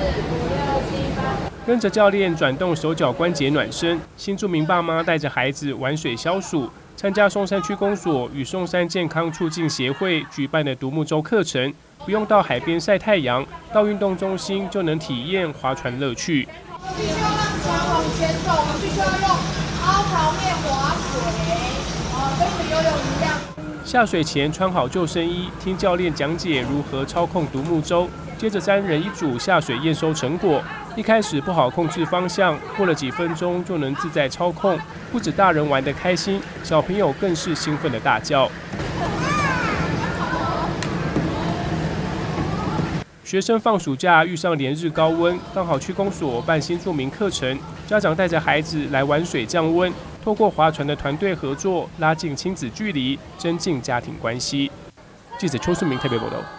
跟着教练转动手脚关节暖身，新住民爸妈带着孩子玩水消暑。参加松山区公所与松山健康促进协会举办的独木舟课程，不用到海边晒太阳，到运动中心就能体验划船乐趣。 必须要让船往前走，我们必须要用凹槽面划水，跟我们游泳一样。 下水前穿好救生衣，听教练讲解如何操控独木舟。接着3人一组下水验收成果。一开始不好控制方向，过了几分钟就能自在操控。不止大人玩得开心，小朋友更是兴奋的大叫。学生放暑假遇上连日高温，刚好区公所办新住民课程，家长带着孩子来玩水降温，透过划船的团队合作，拉近亲子距离，增进家庭关系。记者邱顺明特别报道。